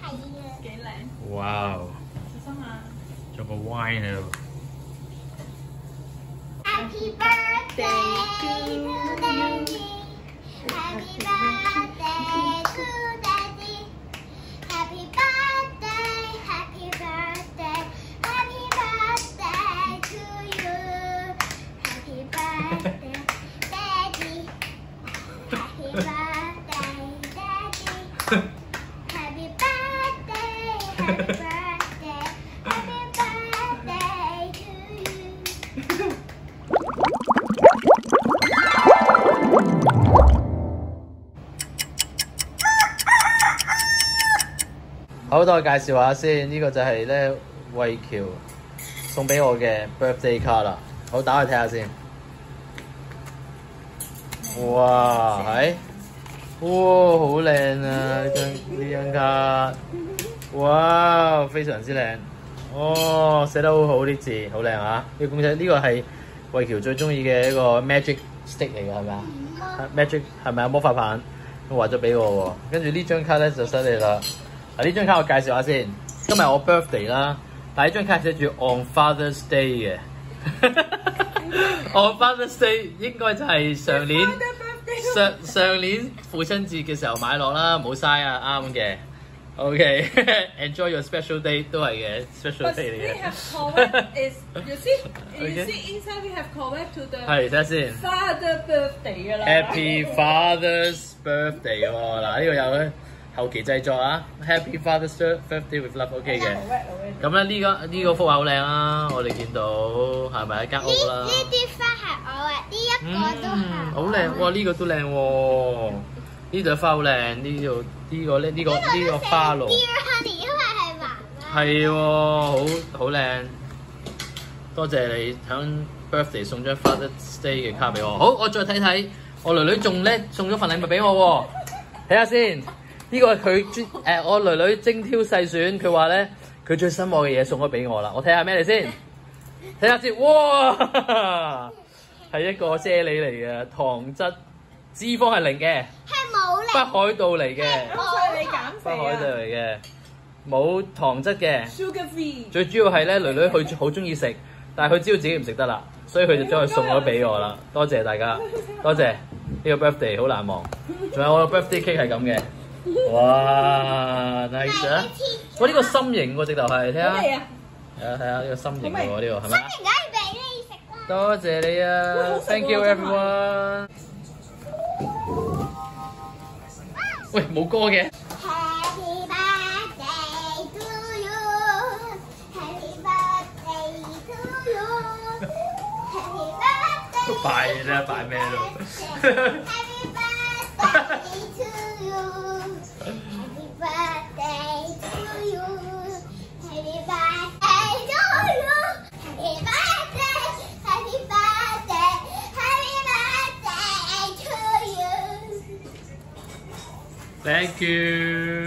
幾靚。 哇！ 小心啊！ 仲有個 wine 喺度。 Happy birthday to Daddy. Happy birthday to Daddy. Happy birthday, happy birthday, happy birthday to you. Happy birthday, Daddy. Happy birthday, Daddy. Happy birthday, happy birthday, happy birthday to you. 好，等我介紹下先，呢個就係咧慧喬送俾我嘅 birthday card 啦。好，打開睇下先。哇，係，哇，好靚啊！呢張卡，哇，非常之靚。哦，寫得好好啲字，好靚啊！呢個公仔，呢個係慧喬最中意嘅一個 magic stick 嚟嘅，係咪啊？magic 係咪啊？魔法棒，畫咗俾我喎。跟住呢張卡咧就犀利啦。嗱，呢張卡我介紹下先。今日我 birthday 啦，但係呢張卡寫住 on Father's Day 嘅。on Father's Day 應該就係上年父親節嘅時候買落啦，唔好嘥啊，啱嘅。OK，enjoy your special day 都係嘅 special day 嚟嘅。 We have correct is you see inside we have correct to the 係睇下先。 father birthday 㗎啦。 Happy Father's Birthday 喎，嗱呢個有後期製作啊 ，Happy Father's Birthday with love，OK 嘅。咁咧呢個幅畫好靚啊，我哋見到係咪一間屋啦？ 呢啲花係我嘅，呢一個都係。 好靚，哇！呢個都靚喎，呢朵花好靚，呢個花路。 Dear Honey，因為係媽媽。 係喎，好靚，多謝你響 birthday 送張 Father's Day 嘅卡俾我。好，我再睇睇，我囡囡仲叻送咗份禮物俾我喎，睇下先。呢個係佢我囡囡精挑細選，佢話咧佢最心愛嘅嘢送咗俾我啦。我睇下咩嚟先，睇下先，哇！係一個啫喱嚟嘅，糖質，脂肪係零嘅， 係冇北海道嚟嘅， 所以你減北海道肥啊嚟嘅，冇糖質嘅。 ？Sugar free。 最主要係咧，囡囡佢好中意食，但係佢知道自己唔食得啦，所以佢就將佢送咗俾我啦。多謝大家，多謝呢個 birthday 好難忘。仲有我個 birthday cake 係咁嘅，哇 nice 啊！哇呢個心形喎，直頭係睇下， 好味啊！ 係啊睇下呢個心形喎，呢個係咪？ 梗係俾你食啦。 多謝你啊 ，thank you everyone。喂，冇歌嘅。 Happy birthday to you. Happy birthday to you. Happy birthday. 拜啦，拜咩都。 Happy birthday to you. Happy birthday to you. Happy birthday to you. Happy birthday. Happy birthday. Happy birthday to you. Thank you。